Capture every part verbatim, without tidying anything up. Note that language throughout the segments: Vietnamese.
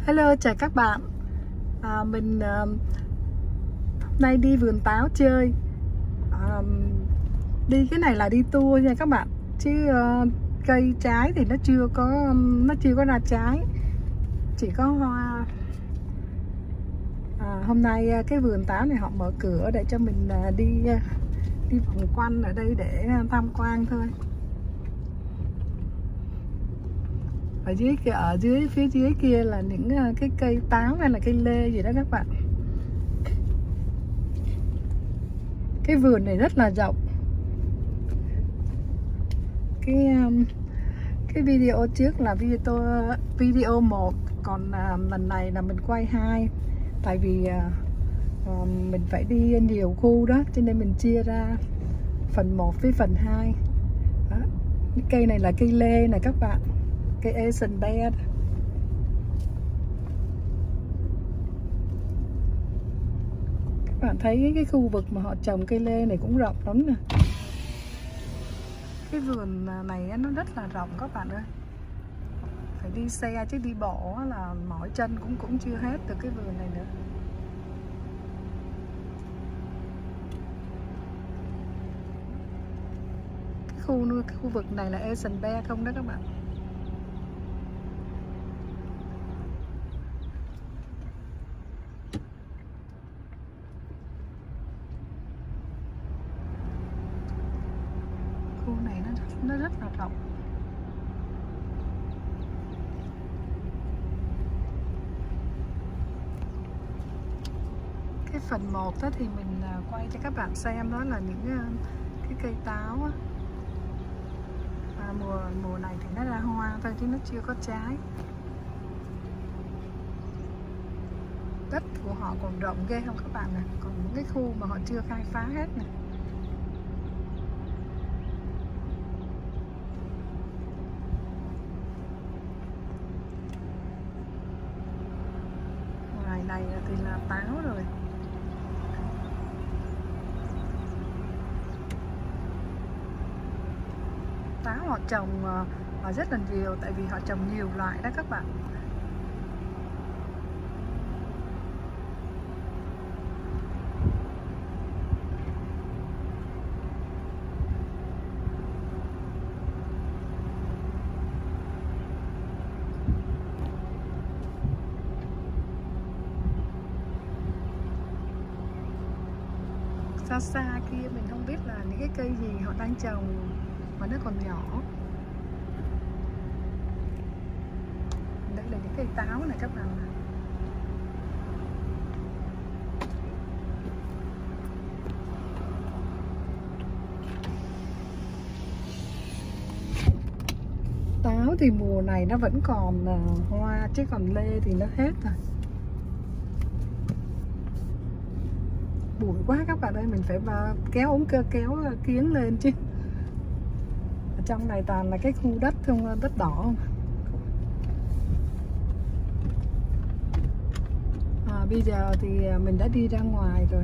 Hello, chào các bạn. à, Mình uh, hôm nay đi vườn táo chơi. à, Đi cái này là đi tour nha các bạn. Chứ uh, cây trái thì nó chưa có Nó chưa có ra trái, chỉ có hoa. à, Hôm nay uh, cái vườn táo này họ mở cửa để cho mình uh, đi uh, đi vòng quanh ở đây để uh, tham quan thôi. Ở dưới kia, ở dưới phía dưới kia là những uh, cái cây táo hay là cây lê gì đó các bạn. Cái vườn này rất là rộng. Cái um, cái video trước là video video một, còn uh, lần này là mình quay hai. Tại vì uh, uh, mình phải đi nhiều khu đó, cho nên mình chia ra phần một với phần hai. Đó. Cái cây này là cây lê nè các bạn, cây Asian Bed. Các bạn thấy cái khu vực mà họ trồng cây lê này cũng rộng lắm nè. Cái vườn này nó rất là rộng các bạn ơi. Phải đi xe chứ đi bộ là mỏi chân cũng cũng chưa hết được cái vườn này nữa. Cái khu cái khu vực này là Asian Bed không đó các bạn. Khu này nó nó rất là rộng. Cái phần một đó thì mình quay cho các bạn xem, đó là những cái cây táo á. À, mùa mùa này thì nó ra hoa thôi chứ nó chưa có trái. Đất của họ còn rộng ghê không các bạn nè, còn những cái khu mà họ chưa khai phá hết nè. Ngoài này thì là táo rồi. Táo họ trồng họ rất là nhiều, tại vì họ trồng nhiều loại đó các bạn. Xa xa kia mình không biết là những cái cây gì họ đang trồng mà nó còn nhỏ. Đây là những cây táo này các bạn. Táo thì mùa này nó vẫn còn uh, hoa, chứ còn lê thì nó hết rồi. Bụi quá các bạn ơi, mình phải kéo ống cơ kéo kiếng lên chứ. Ở trong này toàn là cái khu đất không, đất đỏ không. À, bây giờ thì mình đã đi ra ngoài rồi.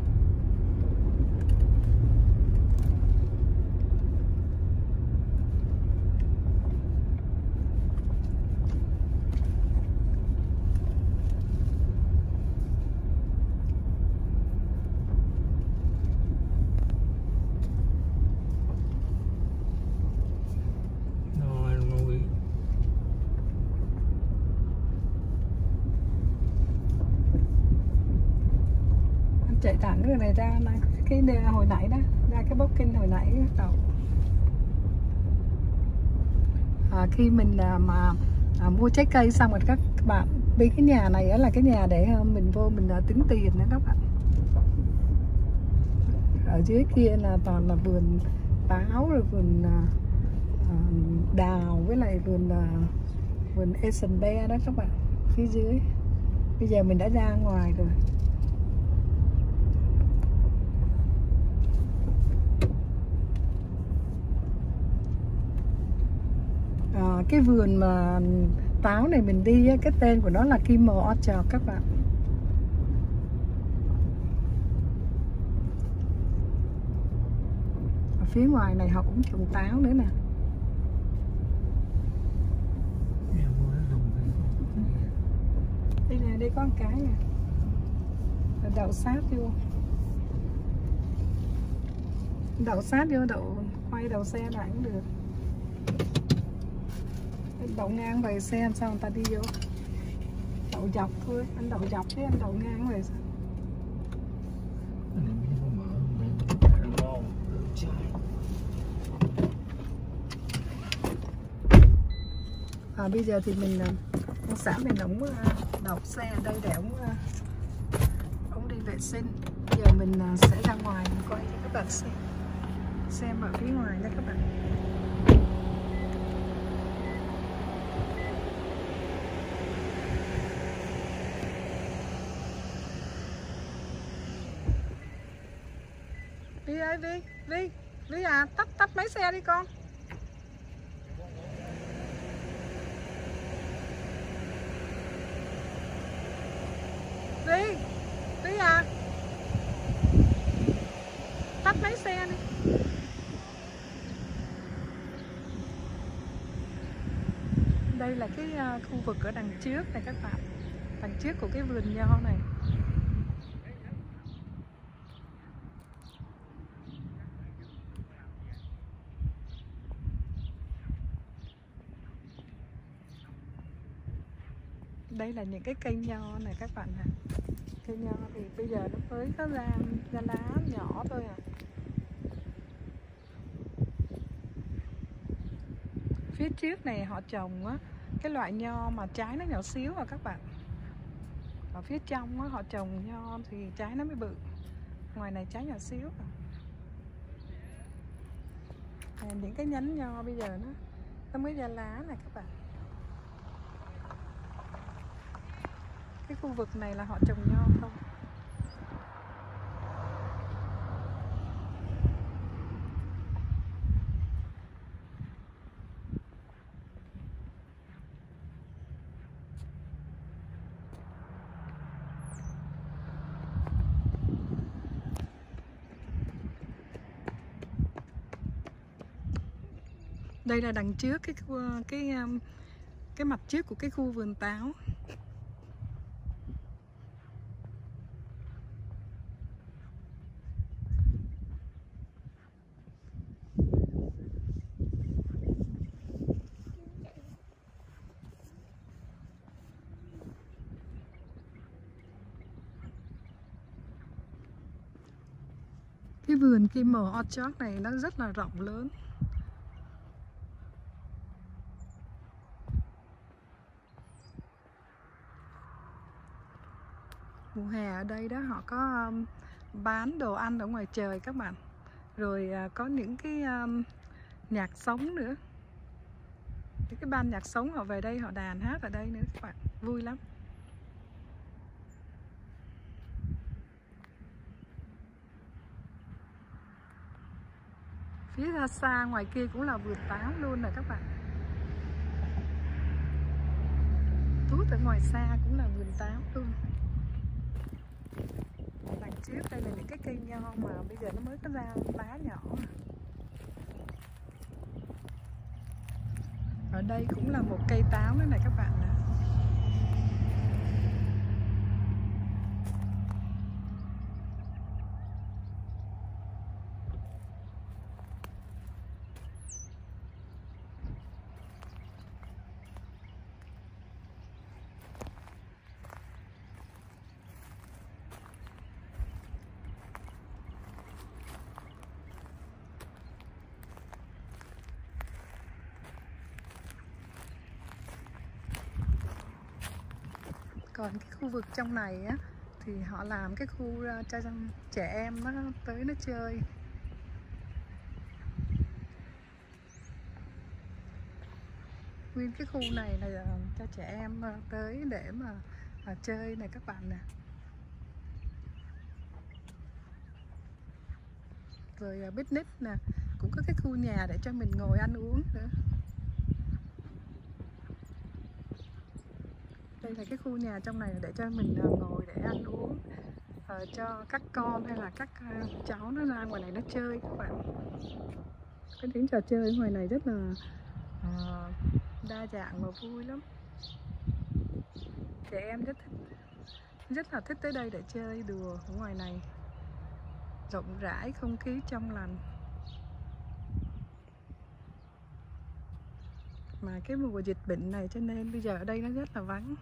Chạy thẳng cái này ra này, cái hồi nãy đó, ra cái booking hồi nãy đầu. À, khi mình à, mà à, mua trái cây xong rồi các bạn đi, cái nhà này là cái nhà để mình vô mình à, tính tiền nữa các bạn. Ở dưới kia là toàn là vườn táo rồi vườn à, à, đào với lại vườn à, vườn Asian Bed đó các bạn, phía dưới. Bây giờ mình đã ra ngoài rồi. À, cái vườn mà táo này mình đi, cái tên của nó là Kimmel Orchard các bạn. Ở phía ngoài này họ cũng trồng táo nữa nè. nè, đây có một cái nè, đậu sát vô, đậu sát vô, đậu quay đầu xe lại cũng được, đậu ngang về xe sao người ta đi vô, đậu dọc thôi, anh đậu dọc chứ anh đậu ngang về sao? À, bây giờ thì mình ông xã mình ổng đậu xe ở đây để ổng ổng đi vệ sinh. Bây giờ mình sẽ ra ngoài mình quay cho các bạn xem xem ở phía ngoài nha các bạn. Vi ơi, Vi, Vi, Vi à, tắt tắt máy xe đi con. Vi, Vi à, tắt máy xe đi. Đây là cái khu vực ở đằng trước này các bạn, đằng trước của cái vườn nho này. Đây là những cái cây nho này các bạn nè. Cây nho thì bây giờ nó mới có ra, ra lá nhỏ thôi à. Phía trước này họ trồng á, cái loại nho mà trái nó nhỏ xíu à các bạn. Ở phía trong á, họ trồng nho thì trái nó mới bự. Ngoài này trái nhỏ xíu à. À, những cái nhánh nho bây giờ nó, nó mới ra lá này các bạn. Cái khu vực này là họ trồng nho không. Đây là đằng trước cái cái cái mặt trước của cái khu vườn táo. Cái vườn Kim Orchard này nó rất là rộng lớn. Mùa hè ở đây đó họ có um, bán đồ ăn ở ngoài trời các bạn. Rồi uh, có những cái um, nhạc sống nữa. Những cái ban nhạc sống họ về đây họ đàn hát ở đây nữa các bạn. Vui lắm. Phía ra xa ngoài kia cũng là vườn táo luôn nè các bạn. Tuốt ở ngoài xa cũng là vườn táo luôn. Đằng trước đây là những cái cây nho mà bây giờ nó mới có ra lá nhỏ. Ở đây cũng là một cây táo nữa này các bạn nè. Còn cái khu vực trong này á thì họ làm cái khu cho trẻ em nó tới nó chơi. Nguyên cái khu này là cho trẻ em tới để mà, mà chơi này các bạn nè. Rồi picnic nè, cũng có cái khu nhà để cho mình ngồi ăn uống nữa. Đây là cái khu nhà trong này để cho mình ngồi để ăn uống, uh, cho các con hay là các uh, cháu nó ra ngoài này nó chơi các bạn. Cái những trò chơi ở ngoài này rất là uh, đa dạng và vui lắm. Trẻ em rất thích. Rất là thích tới đây để chơi đùa ở ngoài này. Rộng rãi, không khí trong lành. Mà cái mùa dịch bệnh này cho nên bây giờ ở đây nó rất là vắng.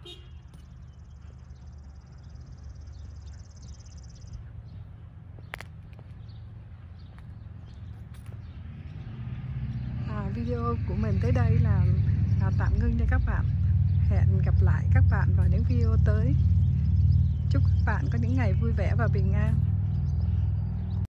À, video của mình tới đây là, là tạm ngưng cho các bạn. Hẹn gặp lại các bạn vào những video tới. Chúc các bạn có những ngày vui vẻ và bình an.